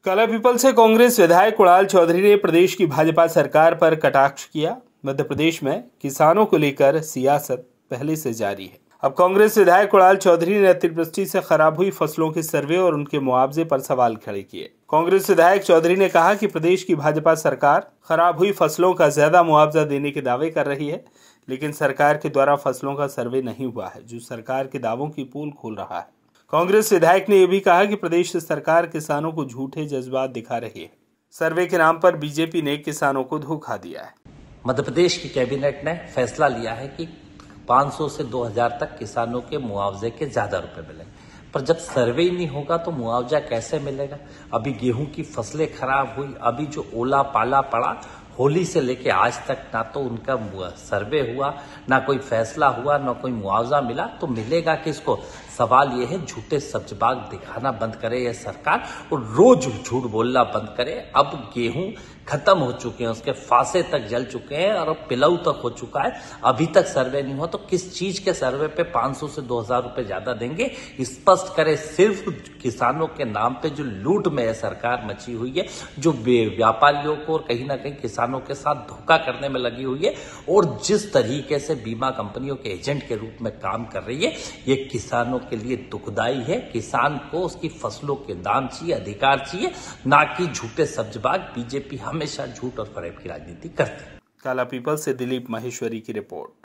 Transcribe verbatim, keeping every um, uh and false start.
कालापीपल से कांग्रेस विधायक कुणाल चौधरी ने प्रदेश की भाजपा सरकार पर कटाक्ष किया। मध्य प्रदेश में किसानों को लेकर सियासत पहले से जारी है। अब कांग्रेस विधायक कुणाल चौधरी ने अतिवृष्टि से खराब हुई फसलों के सर्वे और उनके मुआवजे पर सवाल खड़े किए। कांग्रेस विधायक चौधरी ने कहा कि प्रदेश की भाजपा सरकार खराब हुई फसलों का ज्यादा मुआवजा देने के दावे कर रही है, लेकिन सरकार के द्वारा फसलों का सर्वे नहीं हुआ है, जो सरकार के दावों की पोल खोल रहा है। कांग्रेस विधायक ने यह भी कहा कि प्रदेश सरकार किसानों को झूठे जज्बात दिखा रही है। सर्वे के नाम पर बीजेपी ने किसानों को धोखा दिया है। मध्य प्रदेश की कैबिनेट ने फैसला लिया है कि पाँच सौ से दो हज़ार तक किसानों के मुआवजे के ज्यादा रुपए मिलेंगे, पर जब सर्वे ही नहीं होगा तो मुआवजा कैसे मिलेगा। अभी गेहूं की फसलें खराब हुई, अभी जो ओला पाला पड़ा, होली से लेके आज तक ना तो उनका सर्वे हुआ, ना कोई फैसला हुआ, ना कोई मुआवजा मिला, तो मिलेगा किसको। सवाल यह है, झूठे सचबाग दिखाना बंद करे यह सरकार और रोज झूठ बोलना बंद करे। अब गेहूं खत्म हो चुके हैं, उसके फासे तक जल चुके हैं और अब पिलऊ तक हो चुका है, अभी तक सर्वे नहीं हुआ, तो किस चीज के सर्वे पे पाँच सौ से दो हज़ार रुपए ज्यादा देंगे। स्पष्ट करे, सिर्फ किसानों के नाम पे जो लूट में यह सरकार मची हुई है, जो व्यापारियों को और कहीं ना कहीं किसानों के साथ धोखा करने में लगी हुई है और जिस तरीके से बीमा कंपनियों के एजेंट के रूप में काम कर रही है, ये किसानों के लिए दुखदाई है। किसान को उसकी फसलों के दाम चाहिए, अधिकार चाहिए, ना कि झूठे सब्जबाग। बीजेपी हमेशा झूठ और फरेब की राजनीति करती है। कालापीपल से दिलीप माहेश्वरी की रिपोर्ट।